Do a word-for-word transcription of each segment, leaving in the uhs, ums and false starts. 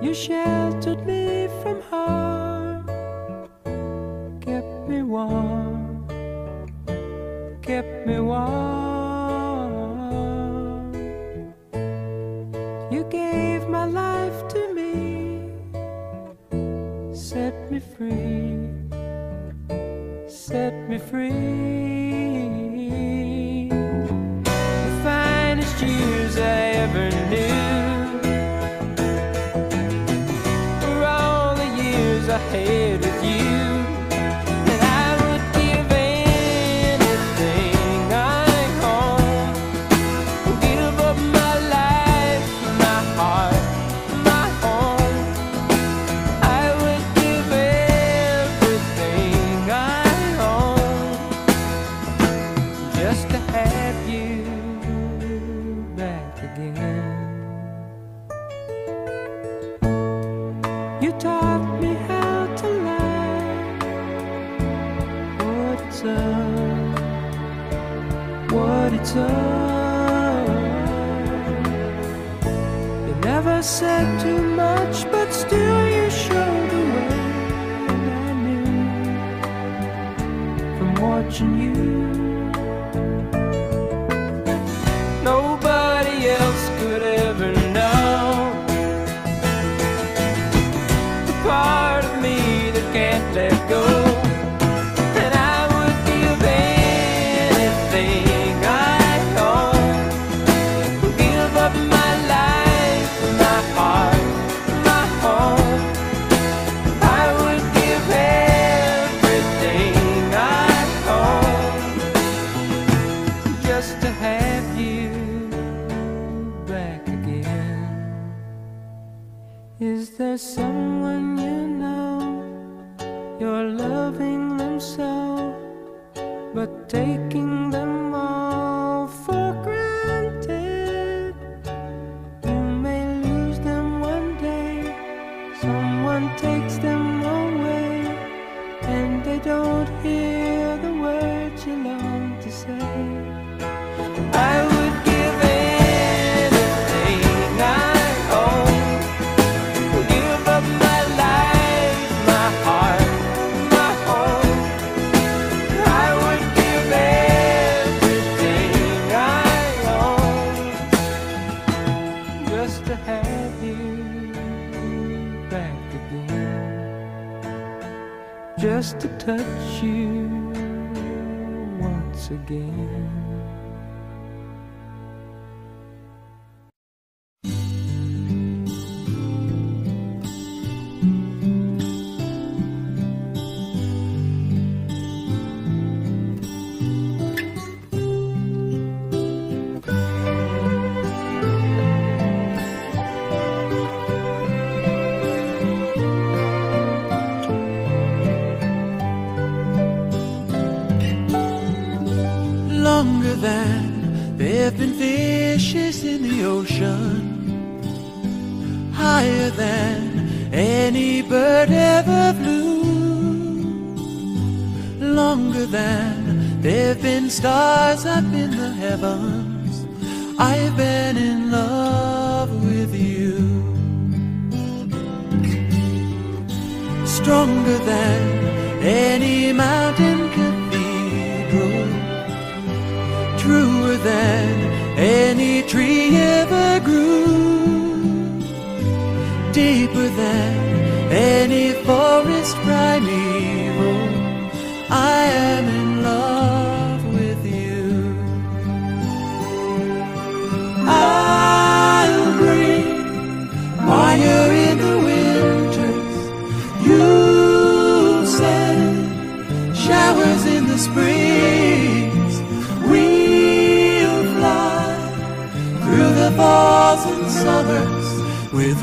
You sheltered me from harm, kept me warm, kept me warm. You gave my life to me, set me free, set me free. The finest years I ever knew, I had with you, and I would give anything I own, give up my life, my heart, my home. I would give everything I own just to have you back again. You taught me how to love, what it's up, what it's up. You never said too much, but still you showed the way, and I knew from watching you. Nobody else could ever know part of me that can't let go, and I would give anything I own, give up my life, my heart, my home. I would give everything I own just to have you back again. Is there someone you know, you're loving them so, but taking them all for granted? You may lose them one day, someone takes them away, and they don't hear the words you long to say. I would give anything I own, give up my life, my heart, my home. I would give everything I own just to have you back again, just to touch you once again. Longer than there've been fishes in the ocean, higher than any bird ever flew, longer than there've been stars up in the heavens. I've been in love with you. Stronger than any mountain cathedral, truer than any tree ever grew, deeper than any forest primeval. I am in love with you. I'll bring fire in the winters, you'll send showers in the springs. We'll fly through the falls and summers with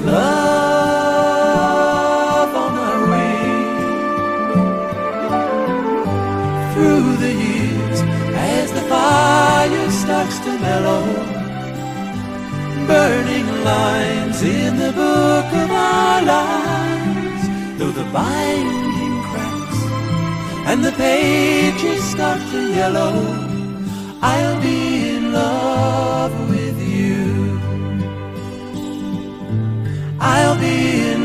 love on our wings. Through the years, as the fire starts to mellow, burning lines in the book of our lives, though the binding cracks and the pages start to yellow, I'll be in love with you. I'll be in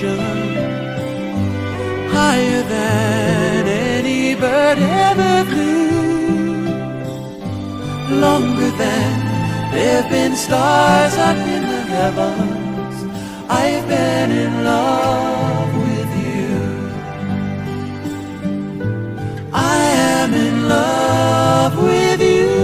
ocean, higher than any bird ever flew, longer than there've been stars up in the heavens. I've been in love with you. I am in love with you.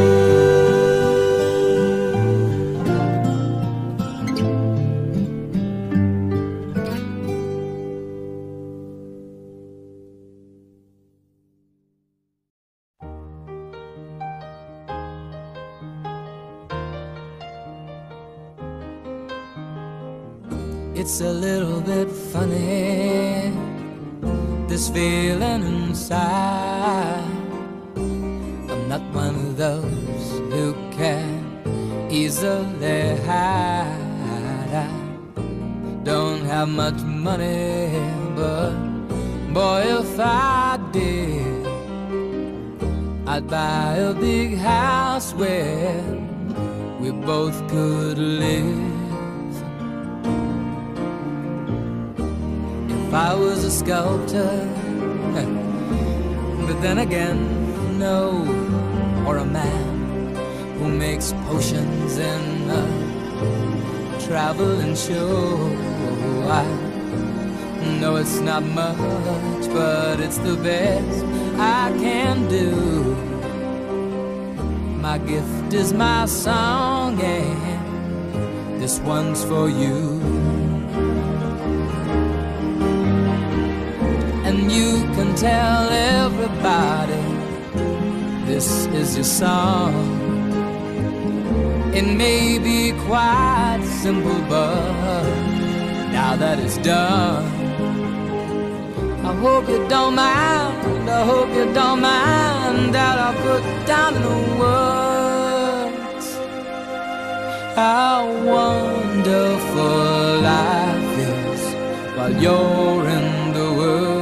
It's a little bit funny, this feeling inside. I'm not one of those who can easily hide. I don't have much money, but boy, if I did, I'd buy a big house where we both could live. If I was a sculptor, but then again, no, or a man who makes potions in a traveling show. I know it's not much, but it's the best I can do. My gift is my song, and this one's for you. And you can tell everybody this is your song. It may be quite simple, but now that it's done, I hope you don't mind, I hope you don't mind that I put down in the words how wonderful life is while you're in the world.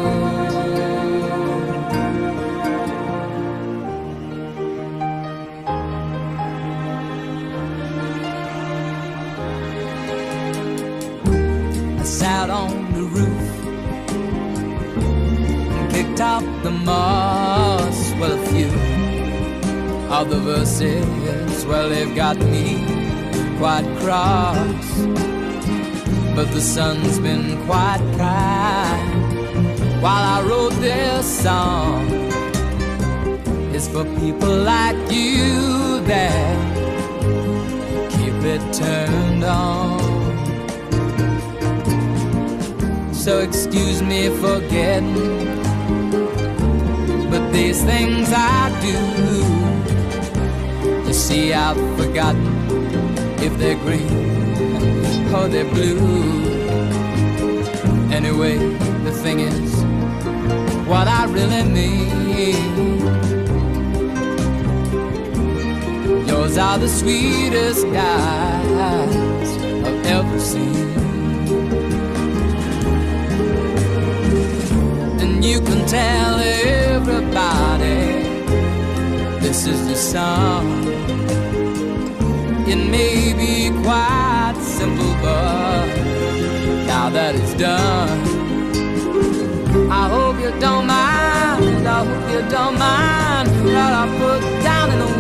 Sat on the roof and kicked out the moss. Well, a few of the verses, well, they've got me quite cross, but the sun's been quite kind while I wrote this song. It's for people like you that keep it turned on. So excuse me for getting, but these things I do, you see, I've forgotten if they're green or they're blue. Anyway, the thing is, what I really mean, yours are the sweetest eyes I've ever seen. You can tell everybody this is the song. It may be quite simple, but now that it's done, I hope you don't mind, I hope you don't mind that I put down in the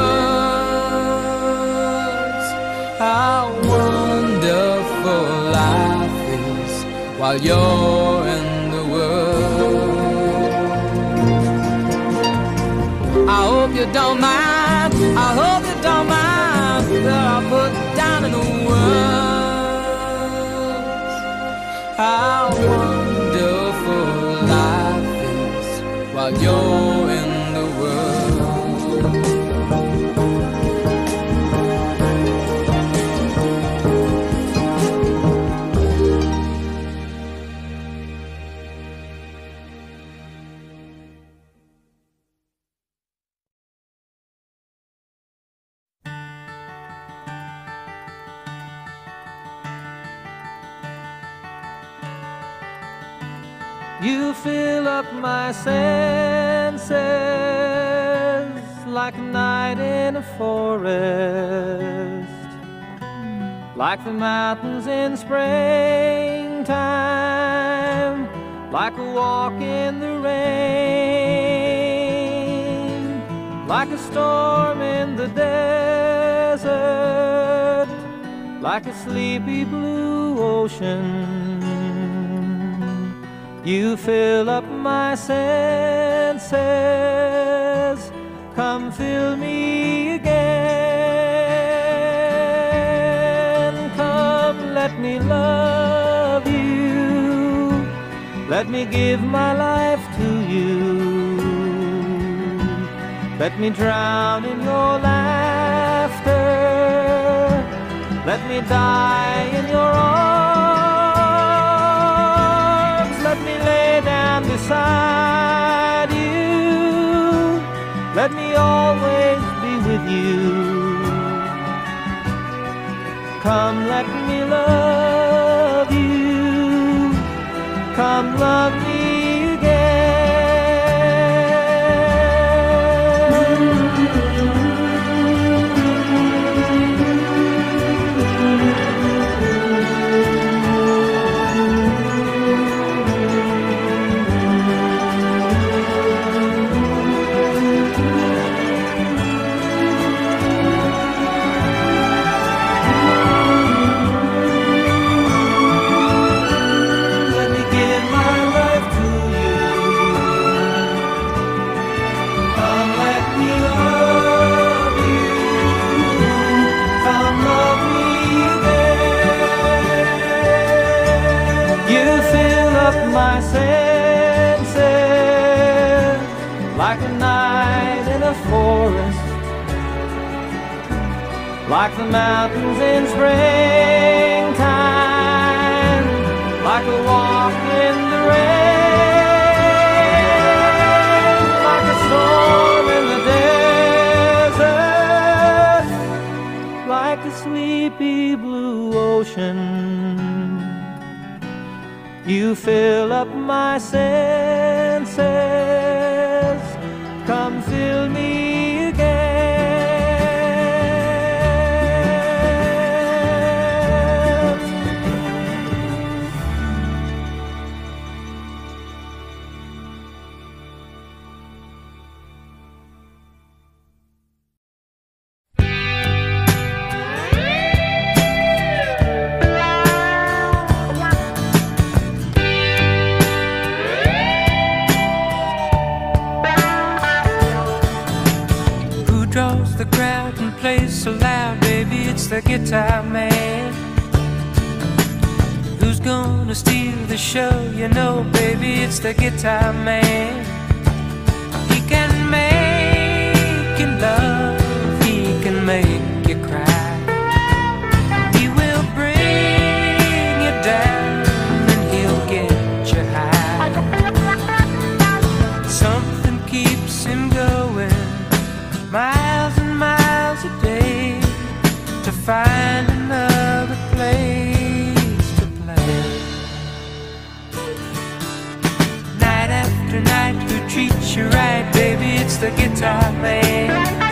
words how wonderful life is while you're in the world. I hope you don't mind, I hope you don't mind that I put down in the words how wonderful life is while you're in the world. You fill up my senses like a night in a forest, like the mountains in spring springtime, like a walk in the rain, like a storm in the desert, like a sleepy blue ocean. You fill up my senses, come fill me again. Come, let me love you, let me give my life to you. Let me drown in your laughter, let me die in your arms. Let me lay down beside you, let me always be with you. Come, let me love you, come love me my senses, like a night in a forest, like the mountains in springtime, like a walk in the rain, like a storm in the desert, like a sleepy blue ocean. You fill up my senses, come fill me again. Draws the crowd and plays so loud, baby, it's the guitar man. Who's gonna steal the show? You know, baby, it's the guitar man. He can make you love, he can make you cry. He will bring you down and he'll get you high. Something keeps him going, miles and miles a day, to find another place to play. Night after night, who treats you right, baby, it's the guitar man.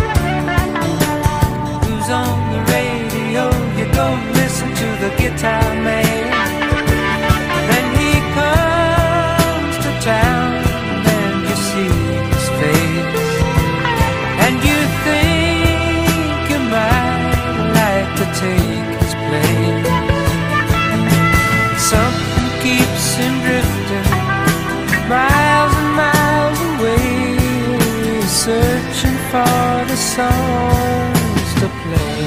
Who's on the radio? You go listen to the guitar man. Then he comes to town and you see his face, and you think you might like to take his place. Something keeps him drifting, miles and miles away, searching for the songs to play.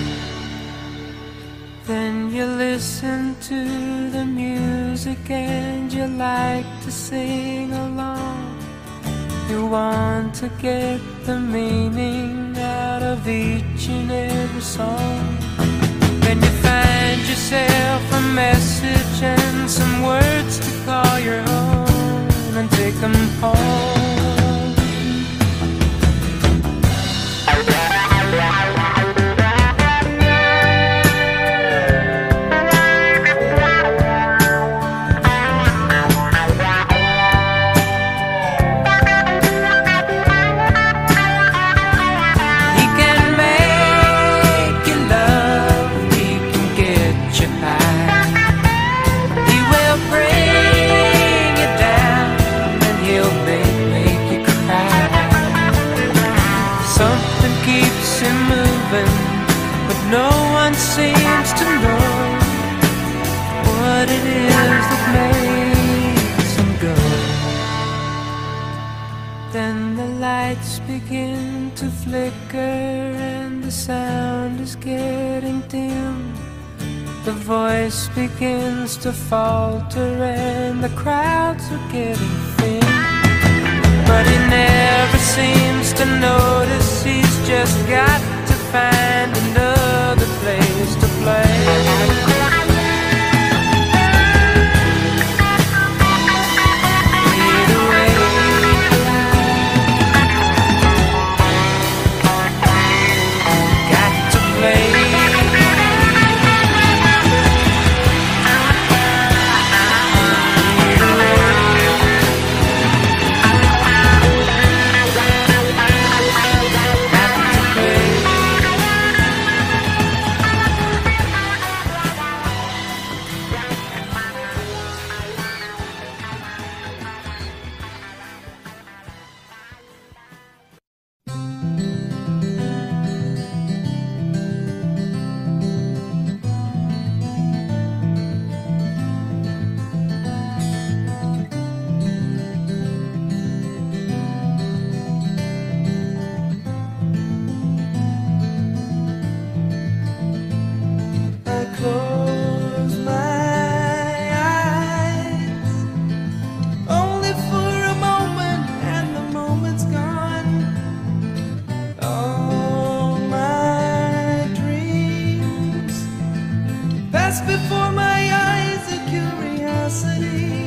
Then you listen to the music and you like to sing along. You want to get the meaning out of each and every song. Then you find yourself a message and some words to call your own and take them home. He will keeps him moving, but no one seems to know what it is that makes him go. Then the lights begin to flicker and the sound is getting dim. The voice begins to falter and the crowds are getting thin. But he never seems to notice he's just got to find another place to play. Before my eyes a curiosity,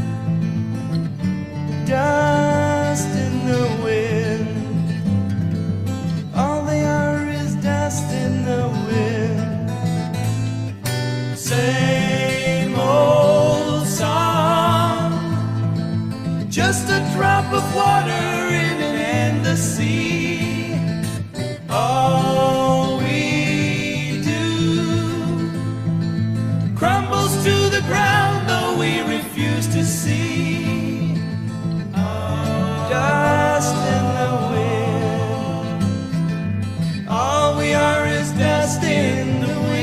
dust in the wind. All they are is dust in the wind. Same old song, just a drop of water in an endless sea. All we crumbles to the ground, though we refuse to see. Dust in the wind. All we are is dust in the wind.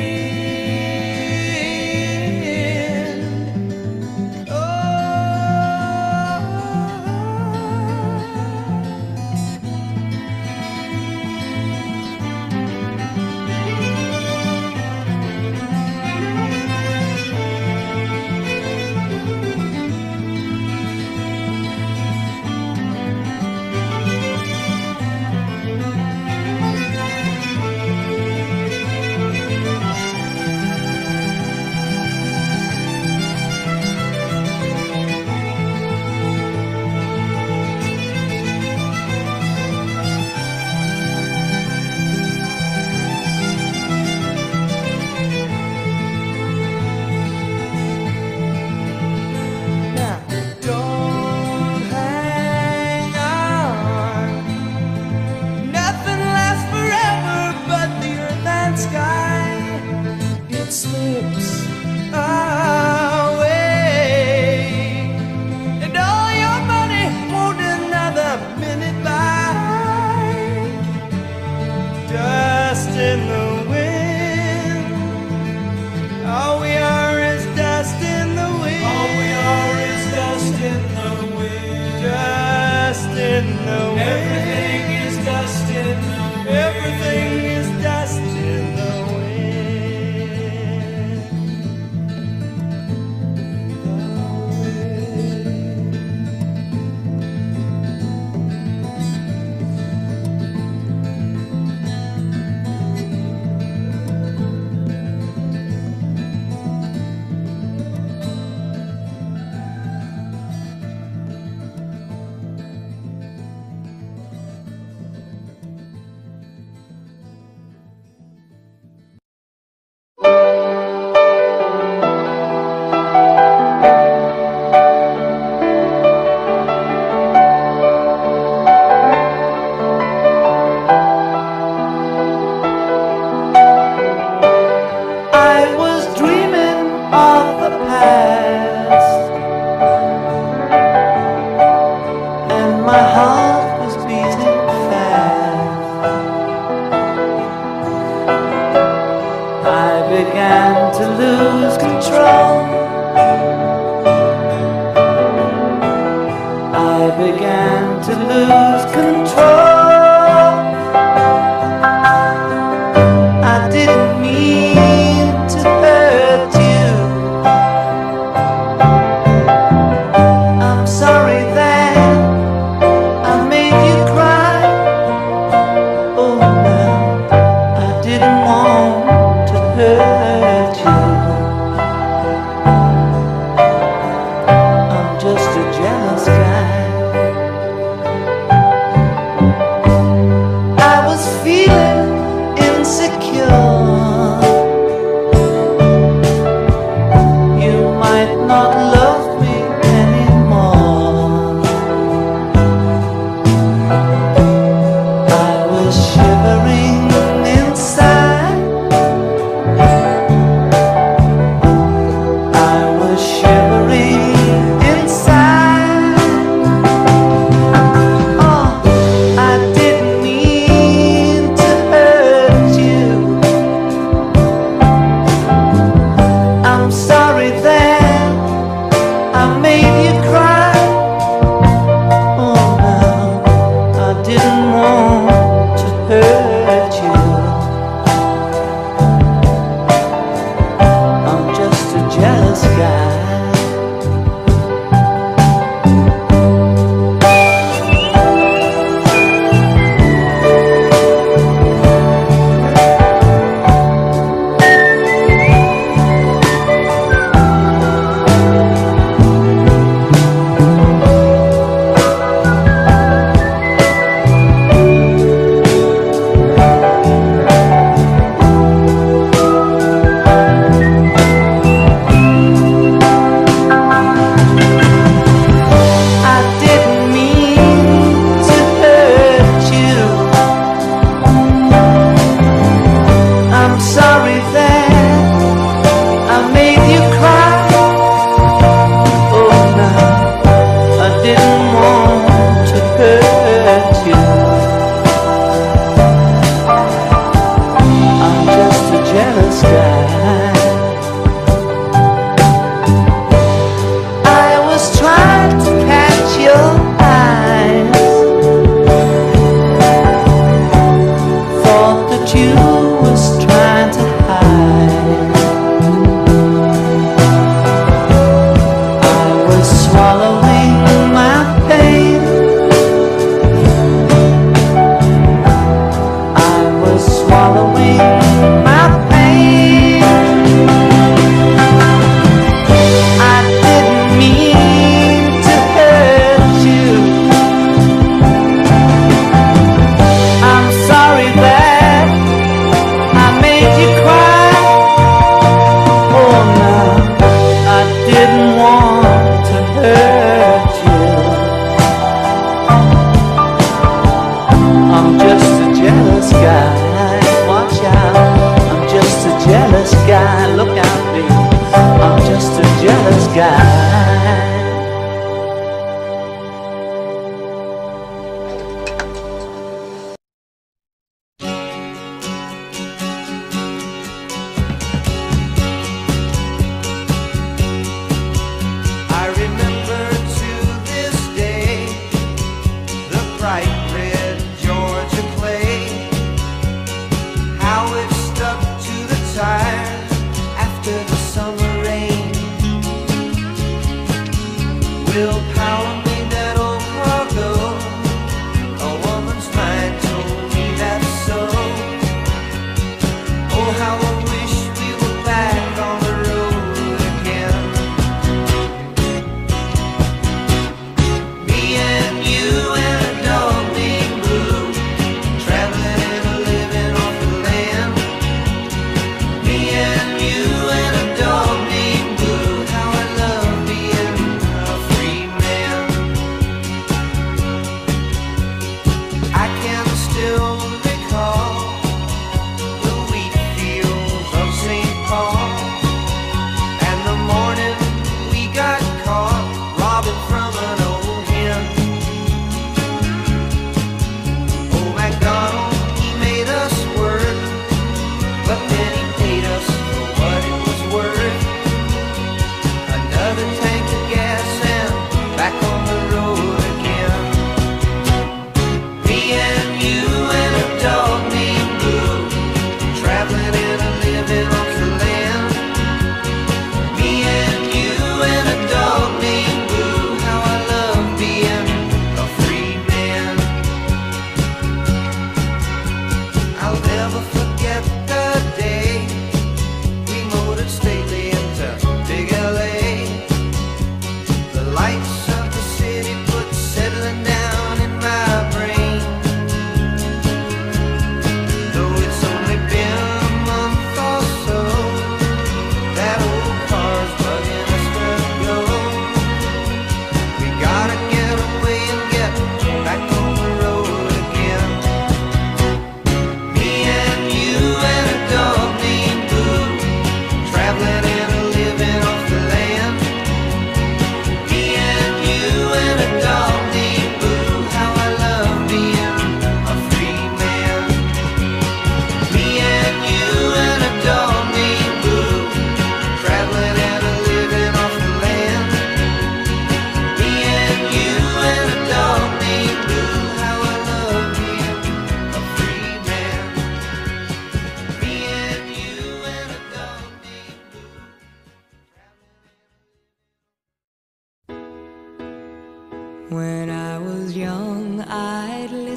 Everything is dust in the wind. Everything is dust in the my heart was beating fast. began to lose control. I didn't mean to hurt you. I'm sorry that I made you cry. Oh no, I didn't want to hurt you. I'm just a jealous guy.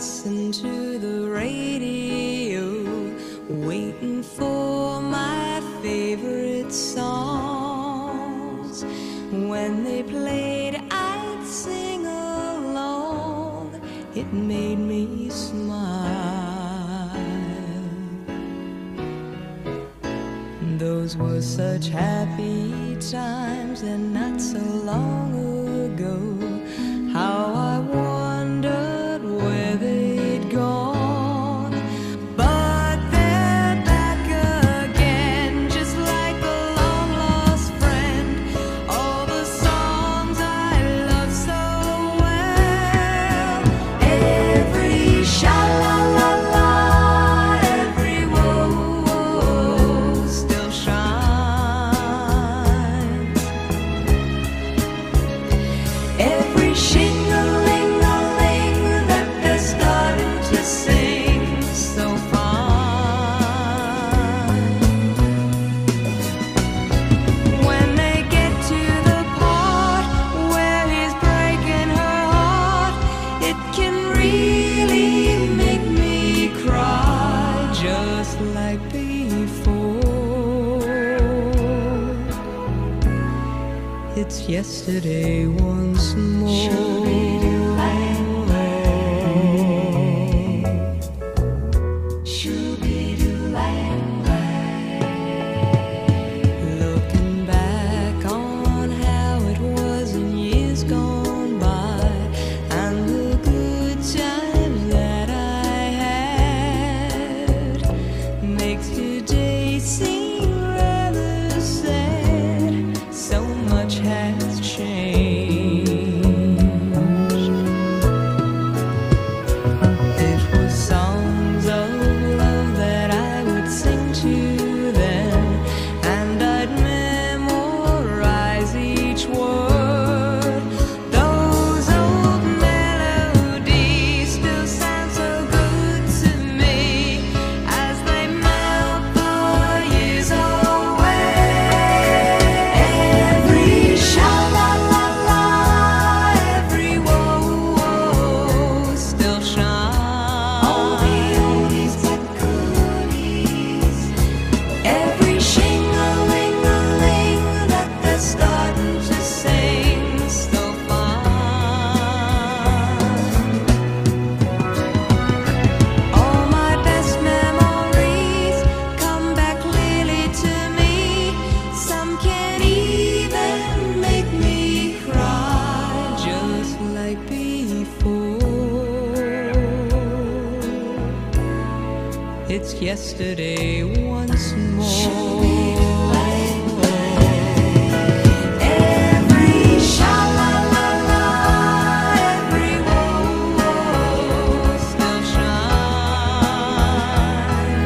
listen to the radio, waiting for my favorite songs. When they played, I'd sing along. It made me smile. Those were such happy times, and not so long ago. How I wondered where they'd gone. But they're back again, just like a long-lost friend. All the songs I love so well. Every sha-la-la-la, every whoa-whoa still shines. Every shing-a-ling-a-ling that they're starting to sing so fine. When they get to the part where he's breaking her heart, it can really make me cry, just like before. It's yesterday once more. Looking back on how it was in years gone by, and the good times that I had, makes today seem rather sad. So much has changed. It was songs of love that I would sing to them, and I'd memorize each word. Those old melodies still sound so good to me as they melt the years away. Every sha-la-la-la, every whoa-whoa still shines. All the oldies but goodies. Every shing-a-ling-a-ling that they're starting to sing so fine. All my best memories come back clearly to me. Some can even make me cry, just like before. It's yesterday once more. Every sha-la-la-la, every whoa-whoa still shines.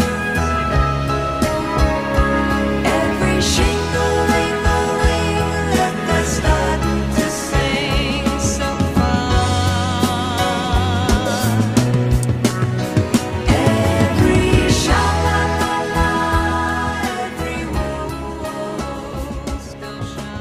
Every shing-a-ling-a-ling that they're starting to sing so fine. Every sha-la-la-la, every whoa-whoa still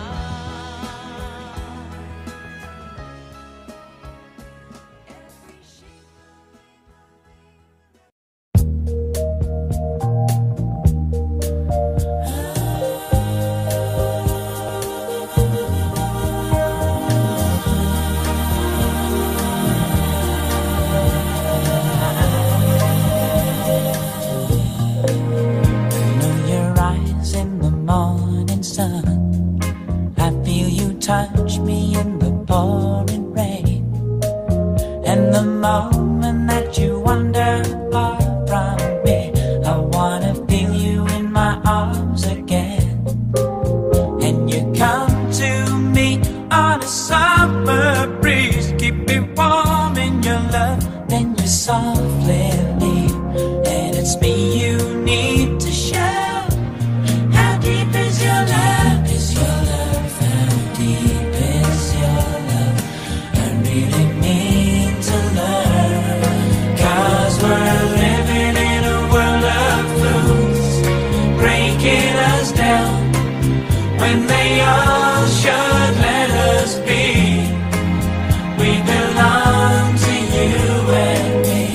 know your eyes in the morning sun. I feel you touch me in the pouring rain. And the moment that you wander far from me, I wanna feel you in my arms again. And you come to me on a summer breeze, keep me warm in your love, then you softly leave. And it's me you need to show. How deep is your love? Is your love? How deep is your love? I really need to learn. 'Cause we're living in a world of fools, breaking us down when they all should let us be. We belong to you and me.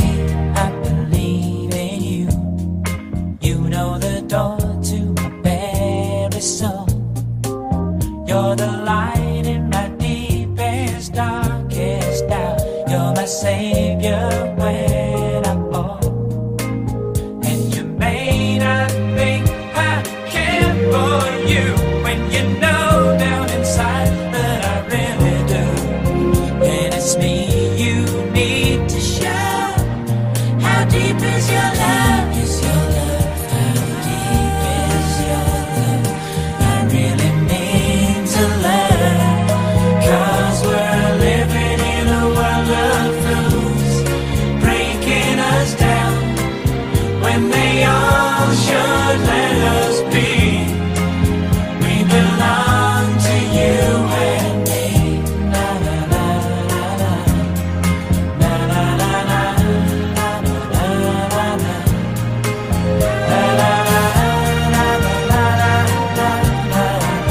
Savior when I fall. And you may not think I care for you when you know down inside that I really do. And it's me you need to show. How deep is your love? Is your love? How deep is your love? I really mean to learn. 'Cause we're living in a world of fools, breaking us down when they all should let us be. We belong to you and me. Na na na na na. Na na na na. Na na na na na. Na na na na na na na.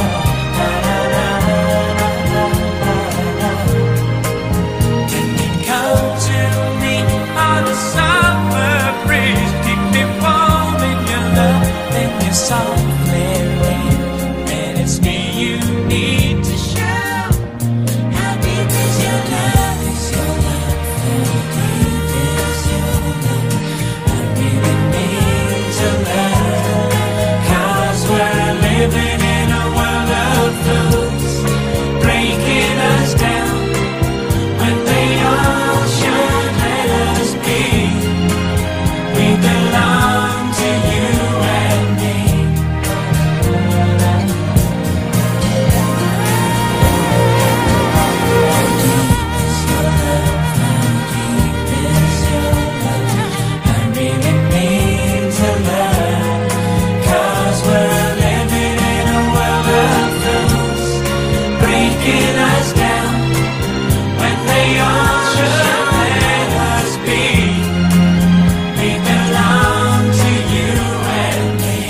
Can you come to me on a summer breeze? Keep me warm in your love and your softly rain. And it's me you need to show. How deep is your love? Is your love? How deep is your love? I really need to learn. 'Cause we're living in a world of fools, breaking us down when they all should let us be. We belong to you and me. How deep is your love? How deep is your love? I really mean to learn. 'Cause we're living in a world of fools, breaking us down when they all should let us be. We belong to you and me.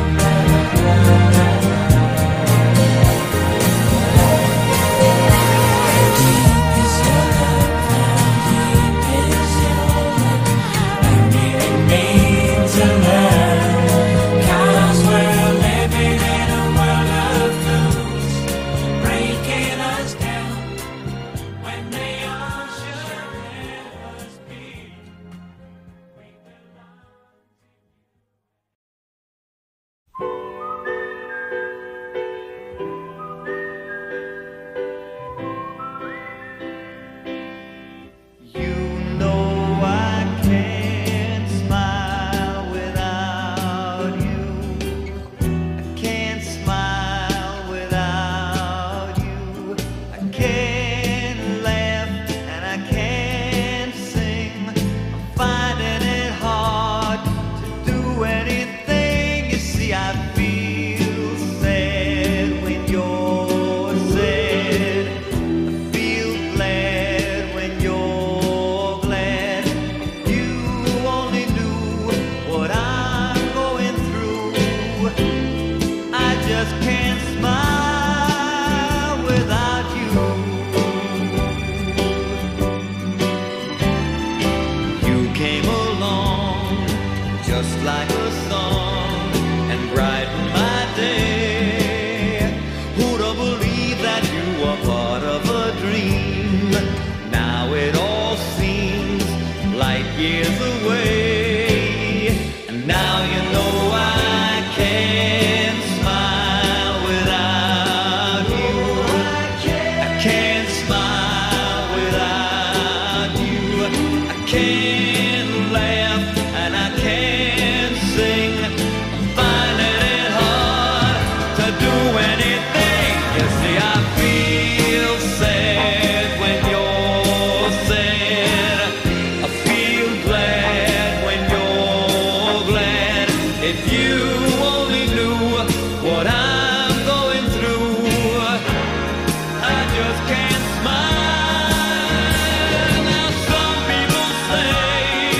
How deep is your love? How deep is your love? I really mean to learn. 'Cause we're living in a world of fools, breaking us down when they all should let us be. We belong. You know I can't smile without you. I can't smile without you. I can't laugh and I can't sing. I'm finding it hard to do anything. You see, I feel sad when you're sad. I feel glad when you're glad. If you only knew what I'm going through, I just can't smile without you. You came along just like a song and brightened my day. Who'd have believed that you were part of a dream? Now it all seems light years away. And now you know I can't smile without you. I can't smile without you. I can't laugh and I can't sing. I'm finding it hard to do anything. You see, I feel sad when you're sad. I feel glad when you're glad. If you only knew what I'm going through, I just can't smile. Now some people say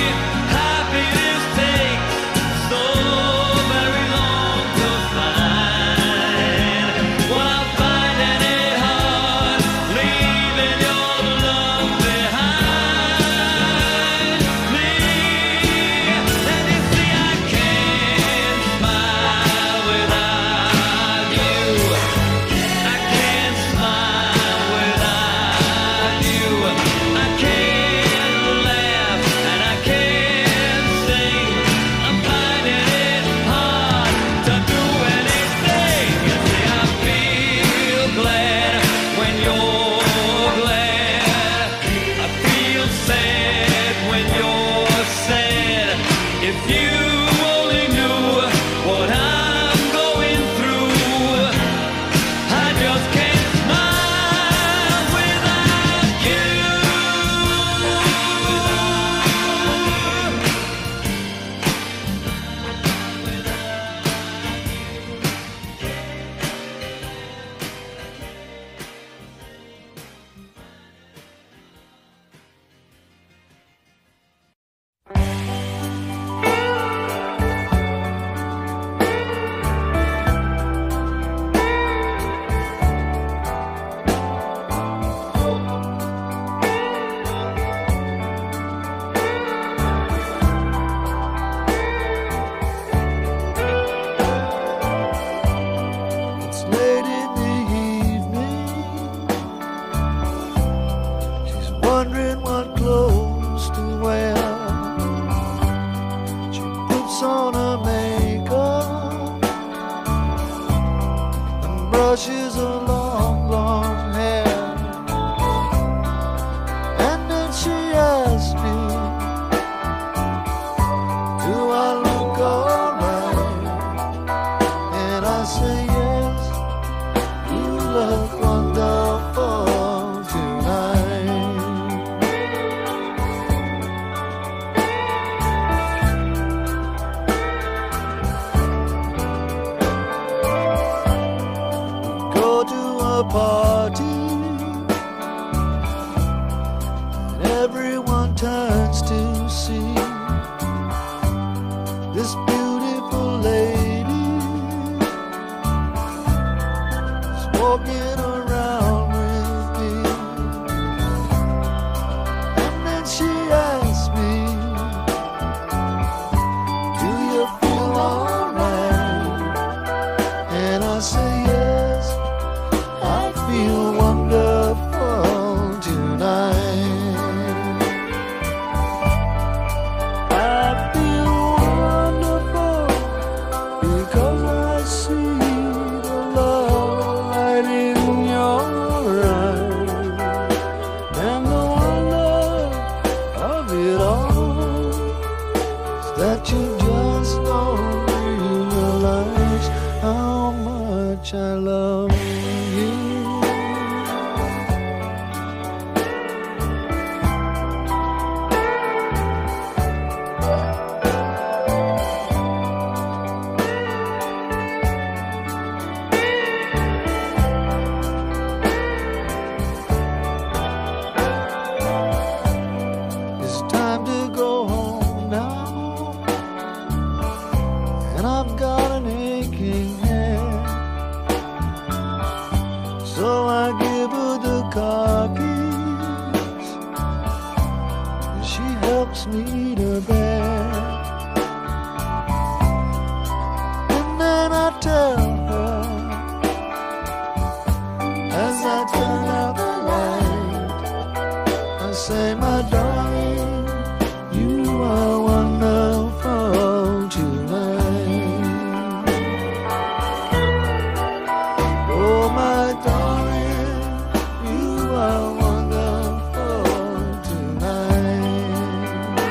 turns to see this beautiful lady is walking around with me. And then she asks me, do you feel alright? And I say yes, I feel wonderful tonight. I feel wonderful because I see the love light in your eyes, and the wonder of it all is that you just don't realize how much I love you. It's time to go home now, and I've got an aching head. So I give her the car keys, and she helps me to bed. And then I tell her, as I turn out the light, I say, my darling, you are wonderful tonight. Oh, my darling, you are wonderful tonight.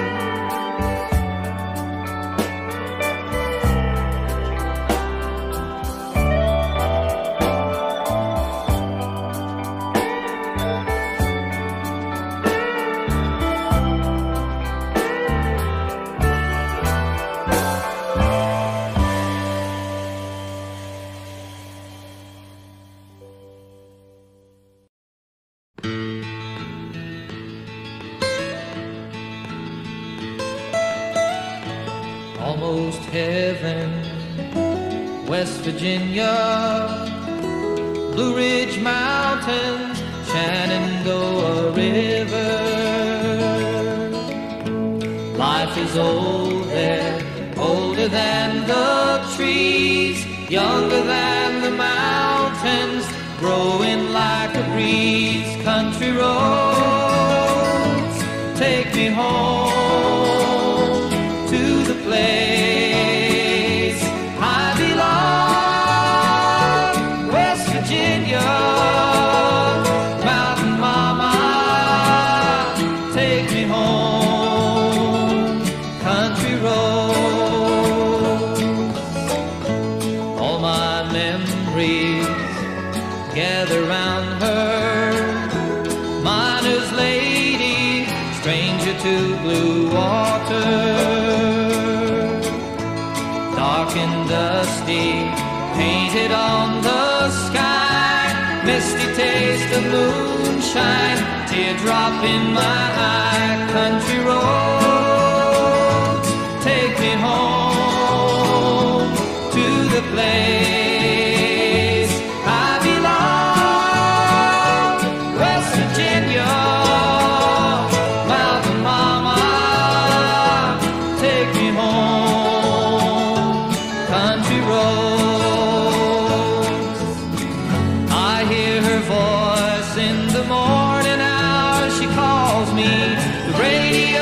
Almost heaven, West Virginia, Blue Ridge Mountains, Shenandoah River. Life is old there, older than the trees, younger than the mountains, growing like a breeze. Country roads, take me home to the place I belong. West Virginia, Mountain Mama, take me home. Country roads, all my memories gather round her. Miner's lady, stranger to blue water, dark and dusty, painted on the sky, misty taste of moonshine, teardrop in my eye. Country roads, take me home to the place I belong. West Virginia, Mountain Mama, take me home. Country roads, I hear her voice in the morning hour. She calls me, the radio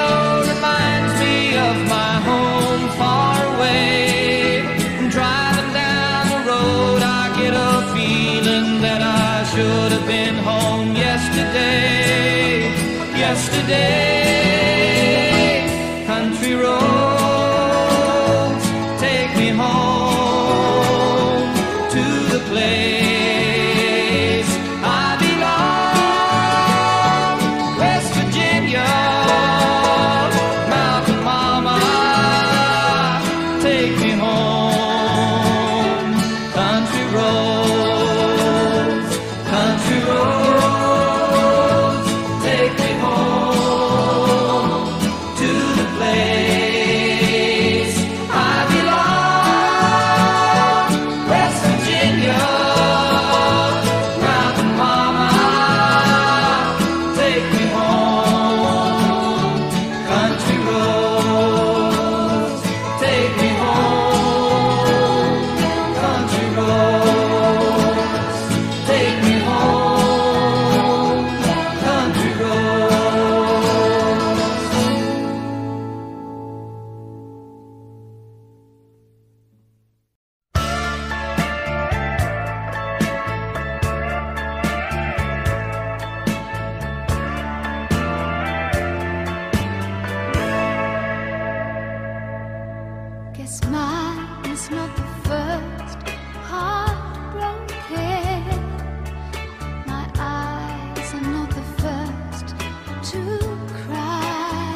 This mine is not the first heartbroken. My eyes are not the first to cry.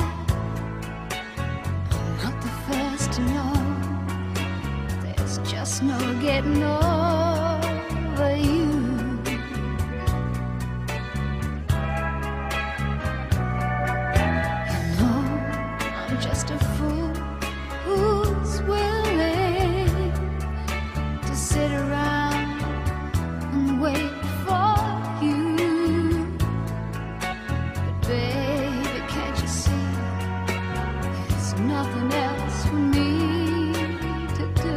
I'm not the first to know. There's just no getting over you. You know, I'm just a fool who's willing to sit around and wait for you. But baby, can't you see, there's nothing else for me to do.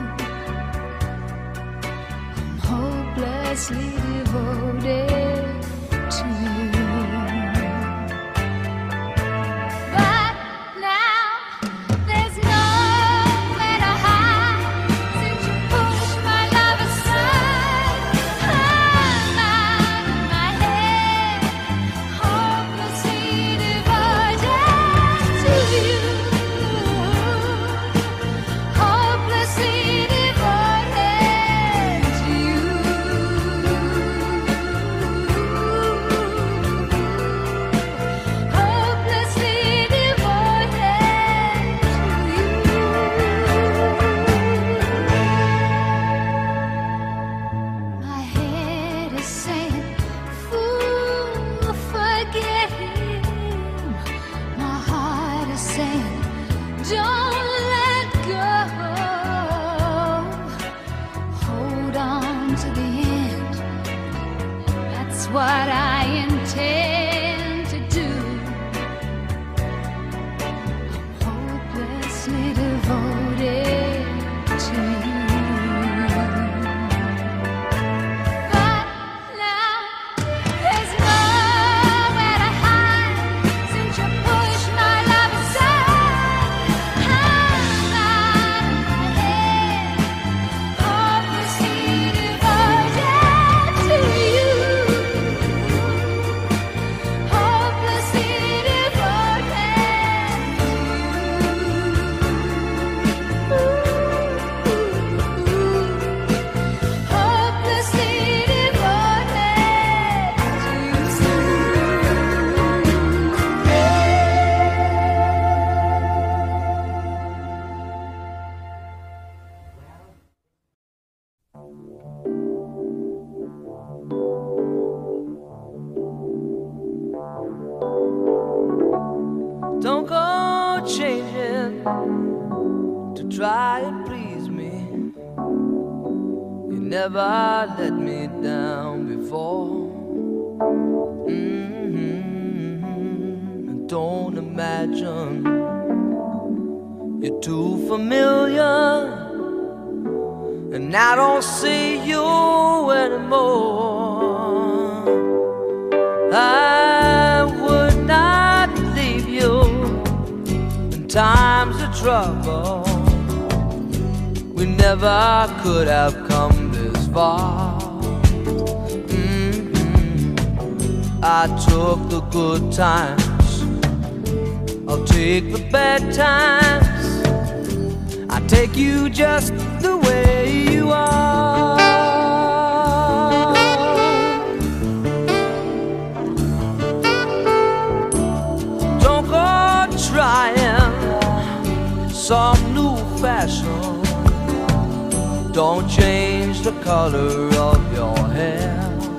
I'm hopelessly devoted to you. But now there's nowhere to hide since you pushed my love aside. I'm out of my head, hopelessly devoted to you. Hopelessly devoted to you. Hopelessly devoted to you. My head is saying, fool, forget him. My heart is saying, don't let go. Hold on to the end. That's what I intend to do. I'm hopelessly devoted to you. But now there's nowhere to hide since you pushed my love aside. I'm out of my head, hopelessly devoted to you. Hopelessly Don't go changing to try and please me. You never let me down before. Mm-hmm. Don't imagine you're too familiar, and I don't see you anymore. I would not leave you in times of trouble. We never could have come this far. Mm-hmm. I took the good times, I'll take the bad times. I take you just the way you are. Don't go trying some new fashion. Don't change the color of your hair.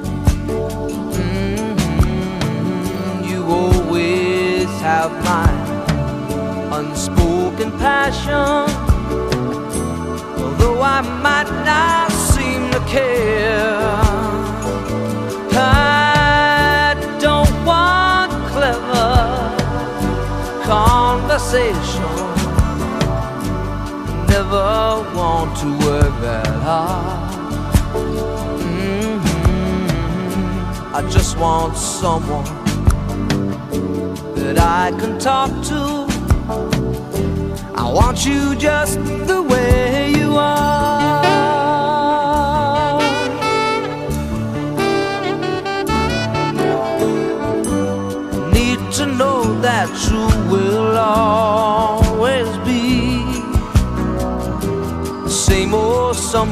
Mm-hmm. You always have my unspoken passion. Although I might not seem to care, I don't want clever conversation. Never want to work that hard. Mm-hmm. I just want someone that I can talk to. I want you just the way you are. Need to know that you will always be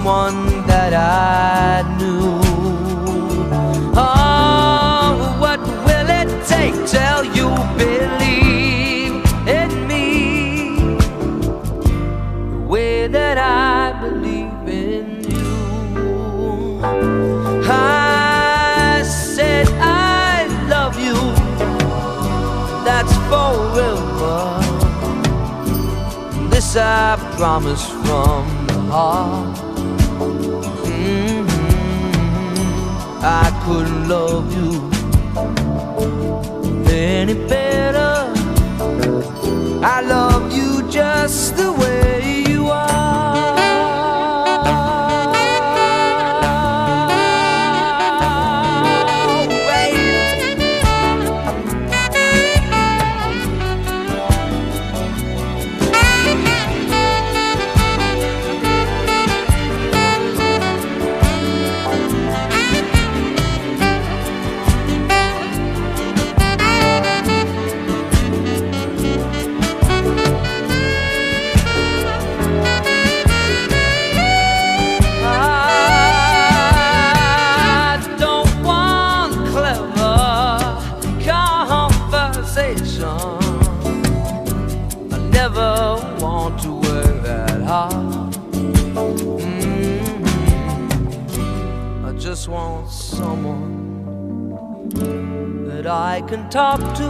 someone that I knew. Oh, what will it take till you believe in me the way that I believe in you? I said I love you, that's forever. This I promise from the heart. Mm-hmm. I couldn't love you any better. I love you just the way you are. I never want to work that hard. Mm-hmm. I just want someone that I can talk to.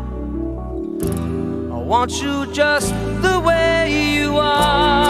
I want you just the way you are.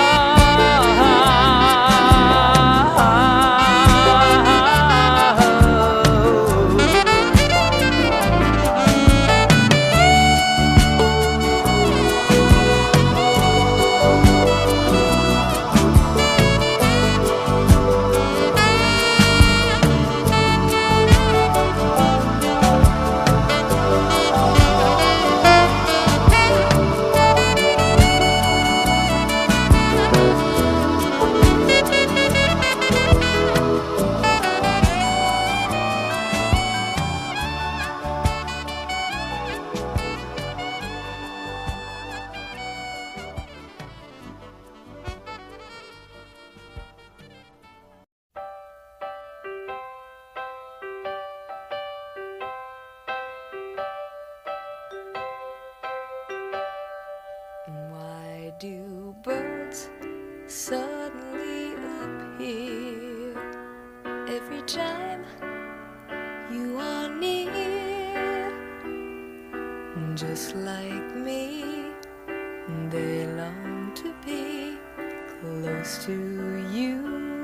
Why do birds suddenly appear every time you are near? Just like me, they long to be close to you.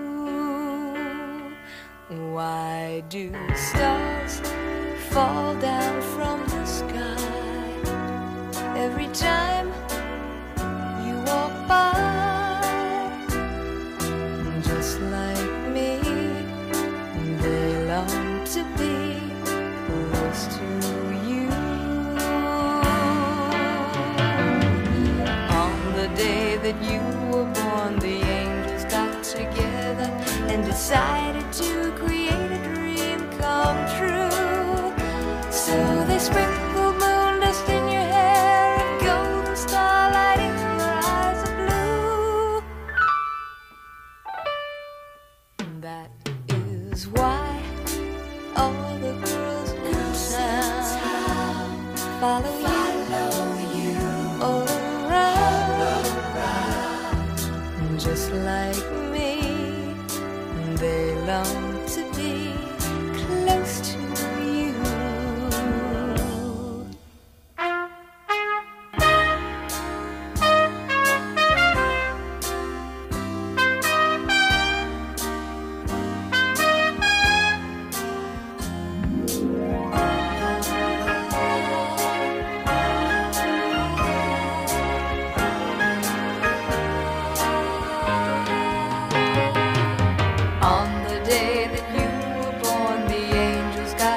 Why do stars fall down from the sky every time you walk by? Just like me, they long to be close to you. On the day that you were born, the angels got together and decided to create a dream come true. So they sprinkled moon dust in your hair, a golden starlight in your eyes of blue. That is why all the girls in town follow you all around. Just like me, they long to be close to you. On the day that you were born, the angels got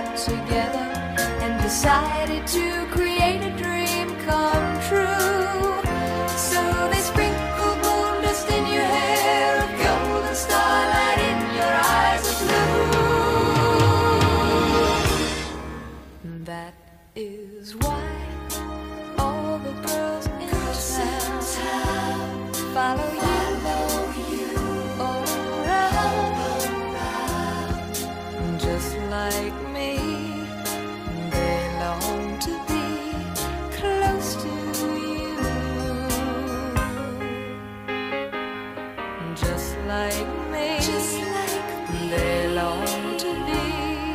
like me, just like me. They long to be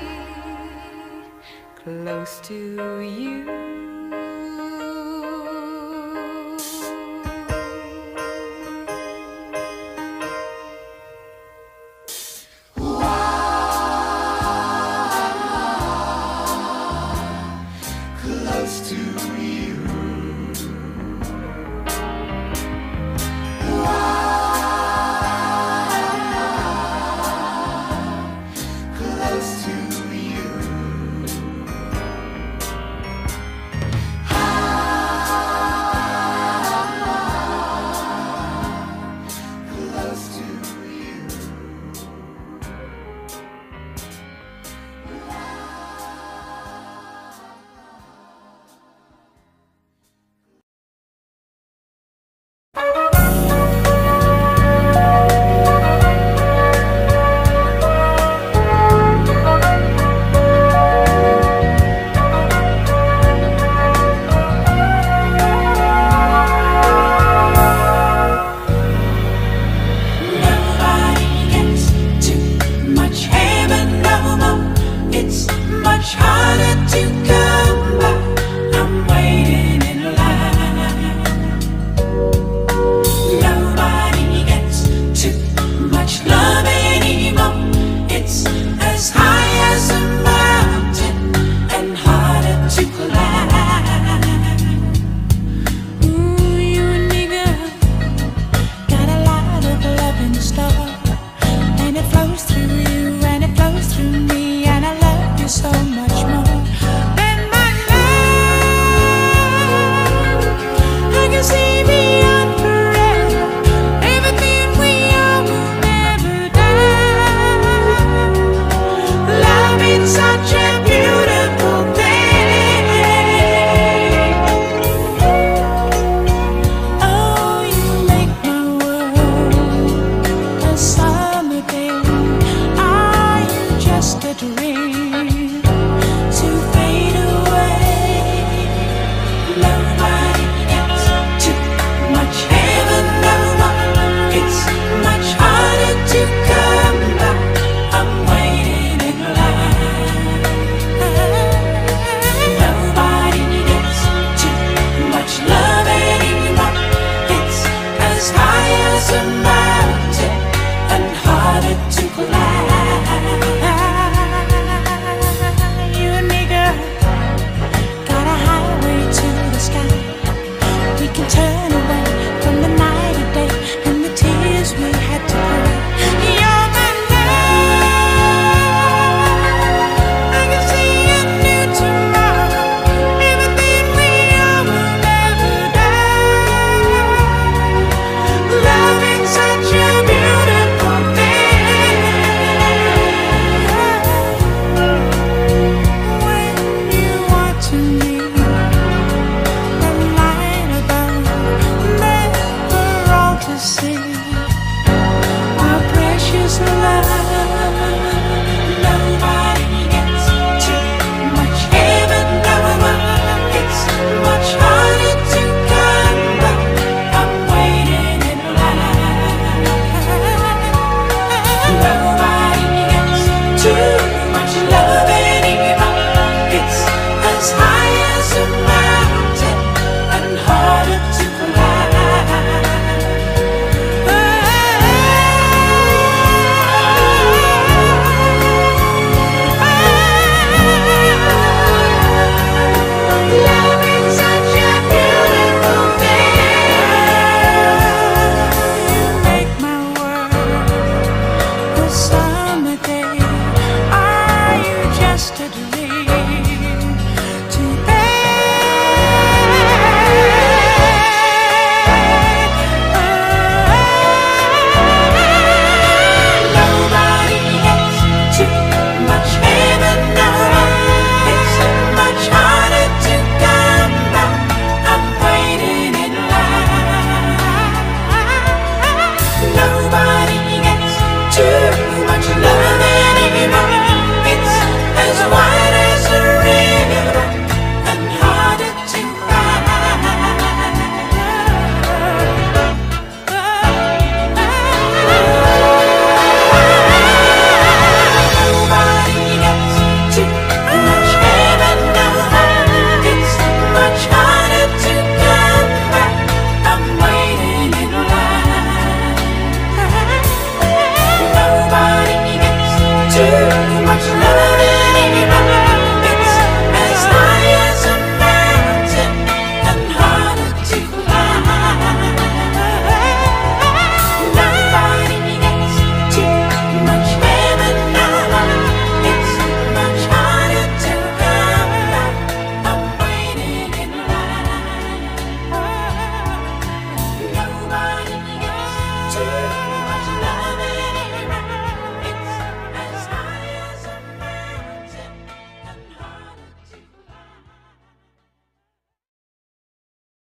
close to you. to